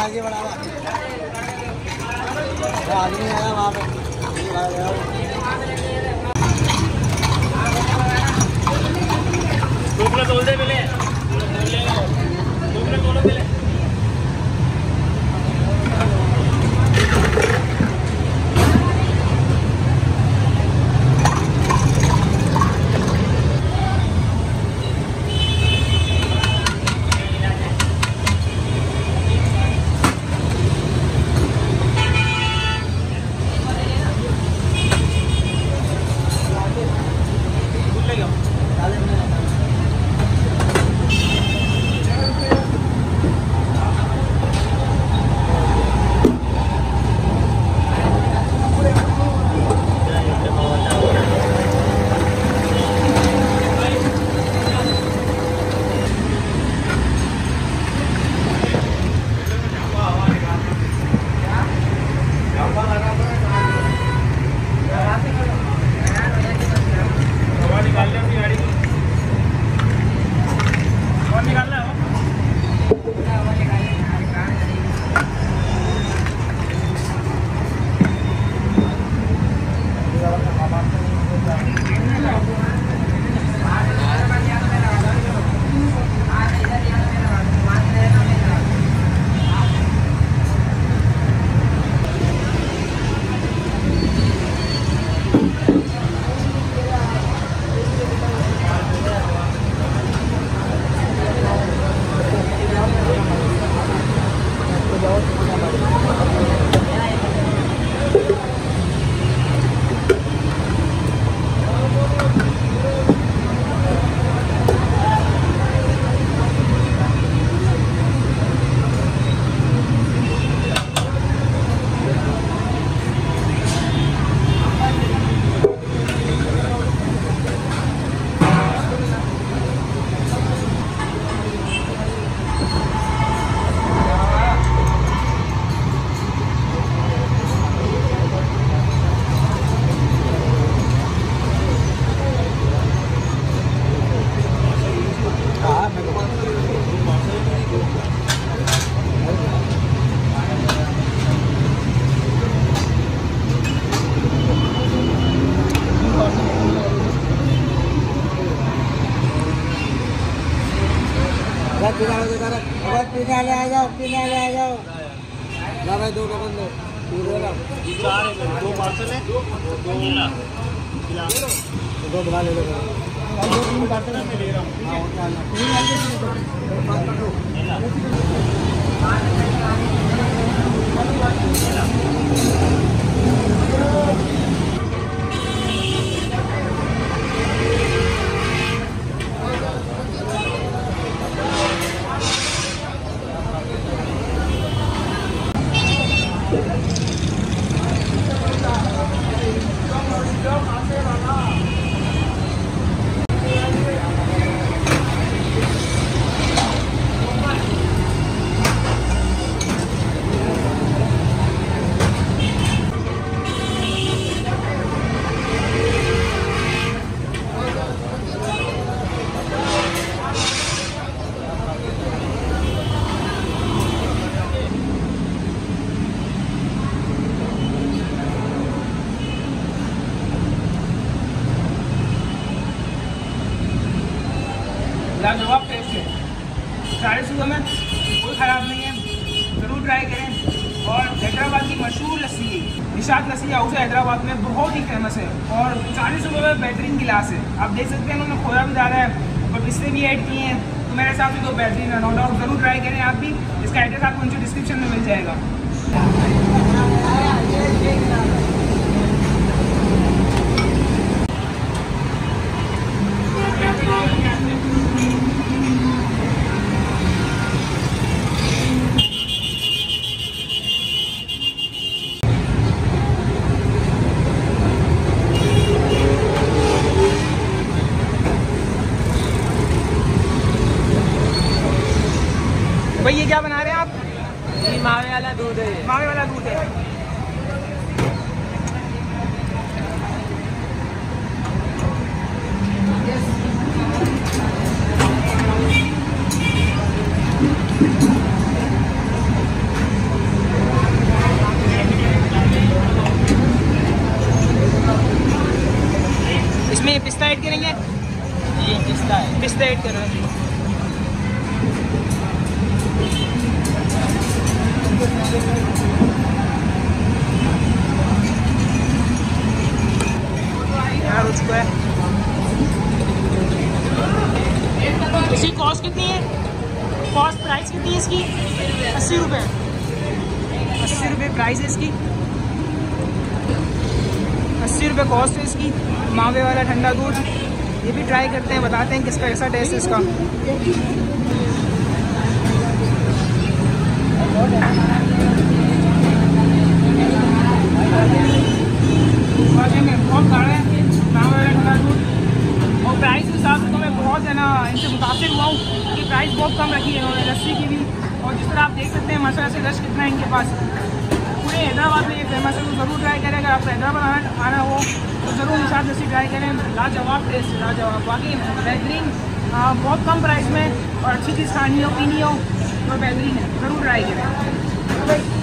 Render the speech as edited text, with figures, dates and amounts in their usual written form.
आगे बढ़ा आदमी आया वहाँ पे तोल दे पहले तोलो पहले पीने आ जाओ ना भाई दो डबल दो दो पार्सल है दो बना ले लो दो तीन पार्सल मैं ले रहा हूँ लाजवाब टेस्ट है, सारे सुबह में कोई ख़राब नहीं है, ज़रूर ट्राई करें। और हैदराबाद की मशहूर लस्सी निशात लस्सी हाउस है हैदराबाद में, बहुत ही फेमस है और 40 रुपये में बेहतरीन गिलास है। आप देख सकते हैं उन्होंने खोया भी डाला है और पिस्ते भी ऐड किए हैं, तो मेरे हिसाब से तो बेहतरीन है, नो डाउट। ज़रूर ट्राई करें आप भी। इसका एड्रेस आपको नीचे डिस्क्रिप्शन में मिल जाएगा। भाई ये क्या बना रहे हैं आप? ये मावे वाला दूध है। मावे वाला दूध है। ये पिस्ता ऐड करेंगे? ये पिस्ता है। पिस्ता ऐड कर रहे हैं। यार हो चुका है। इसकी कॉस्ट कितनी है? कॉस्ट प्राइस कितनी है इसकी? 80 रुपये। 80 रुपये प्राइस है इसकी। 80 रुपये कॉस्ट है इसकी। मावे वाला ठंडा दूध, ये भी ट्राई करते हैं, बताते हैं किसका कैसा टेस्ट है इसका। बहुत गाढ़ा है मावे वाला ठंडा दूध, और प्राइस के हिसाब से तो मैं बहुत है ना इनसे मुतासिर हुआ हूँ कि प्राइस बहुत कम रखी है इन्होंने लस्सी की भी। और जिस तरह आप देख सकते हैं मसाला से रश कितना है इनके पास। पूरे हैदराबाद में ये फेमस है, तो ज़रूर ट्राई करें। अगर आपको हैदराबाद आना हो तो ज़रूर निशात लस्सी ट्राई करें। लाजवाब टेस्ट, लाजवाब, बाकी बेहतरीन, बहुत कम प्राइस में और अच्छी चीज़ खानी हो पीनी हो तो बेहतरीन है, ज़रूर ट्राई करें।